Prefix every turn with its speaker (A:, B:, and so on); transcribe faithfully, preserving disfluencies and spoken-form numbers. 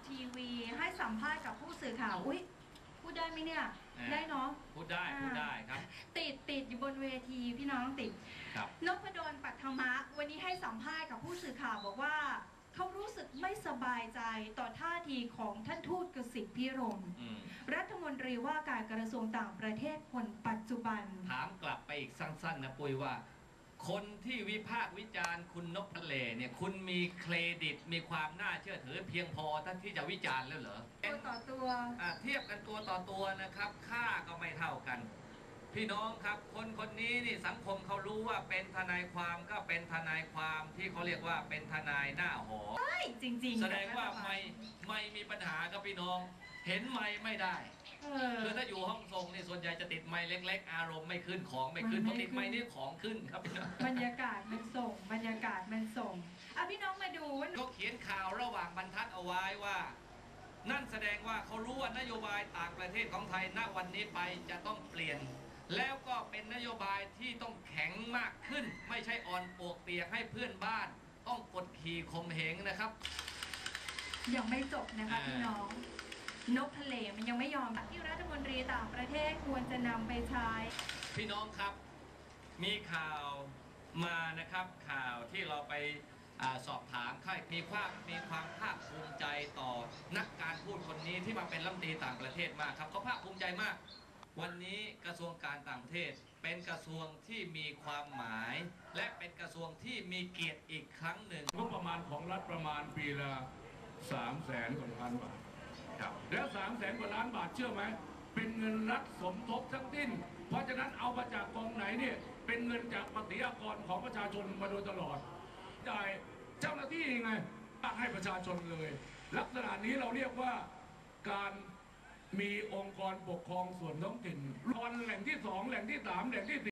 A: ทีวีให้สัมภาษณ์กับผู้สื่อข่าวอุ้ยพูดได้ไหมเนี่ยได้เนาะ
B: พูดได้พูดได้ครับ
A: ติดติดอยู่บนเวทีพี่น้องติด
B: ครับ
A: นพดล ปัทมะวันนี้ให้สัมภาษณ์กับผู้สื่อข่าวบอกว่าเขารู้สึกไม่สบายใจต่อท่าทีของท่านทูตกสิทธิ์พิรมรัฐมนตรีว่าการกระทรวงต่างประเทศคนปัจจุบัน
B: ถามกลับไปอีกสั้นๆนะปุ้ยว่าคนที่วิพากษ์วิจารณ์คุณนพทะเลเนี่ยคุณมีเครดิตมีความน่าเชื่อถือเพียงพอท่านที่จะวิจารณ์แล้วเหรอ
A: ตัวต่อตัว
B: เทียบกันตัวต่อตัวนะครับค่าก็ไม่เท่ากันพี่น้องครับคนคนนี้นี่สังคมเขารู้ว่าเป็นทนายความก็เป็นทนายความที่เขาเรียกว่าเป็นทนายหน้าหอ
A: ใช่จริงๆ
B: แสดงว่าไม่ไม่มีปัญหากับพี่น้องเห็นไม่ไม่ได้คือถ้าอยู่ห้องทรงนี่ส่วนใหญ่จะติดไม้เล็กๆอารมณ์ไม่ขึ้นของไม่ขึ้นพอติดไม้นี่ของขึ้นครับพี่น้อง
A: บรรยากาศมันส่งบรรยากาศมันส่งอ่ะพี่น้องมาดูว่า
B: เขาเขียนข่าวระหว่างบรรทัดเอาไว้ว่านั่นแสดงว่าเขารู้ว่านโยบายต่างประเทศของไทยณวันนี้ไปจะต้องเปลี่ยนแล้วก็เป็นนโยบายที่ต้องแข็งมากขึ้นไม่ใช่อ่อนปวกเปียกให้เพื่อนบ้านต้องกดขี่ข่มเหงนะครับ
A: ยังไม่จบนะคะพี่น้องนกทะเลมันยังไม่ยอมที่รัฐมนตรีต่างประเทศควรจะนำไปใช้
B: พี่น้องครับมีข่าวมานะครับข่าวที่เราไปสอบถามใครมีความมีความภาคภูมิใจต่อนักการพูดคนนี้ที่มาเป็นรัฐมนตรีต่างประเทศมากครับเขาภาคภูมิใจมากวันนี้กระทรวงการต่างประเทศเป็นกระทรวงที่มีความหมายและเป็นกระทรวงที่มีเกียรติอีกครั้งหนึ่ง
C: งบประมาณของรัฐประมาณปีละสามแสนกว่าล้านบาท
B: ครับ
C: แล้วสามแสนกว่าล้านบาทเชื่อไหมเป็นเงินรัฐสมทบทั้งสิ้นเพราะฉะนั้นเอามาจากกองไหนเนี่ยเป็นเงินจากภาษีอากรของประชาชนมาโดยตลอดจ่ายเจ้าหน้าที่ยังไงตั้งให้ประชาชนเลยลักษณะนี้เราเรียกว่าการมีองค์กรปกครองส่วนท้องถิ่นรอนแหล่งที่สองแหล่งที่สามแหล่งที่สี่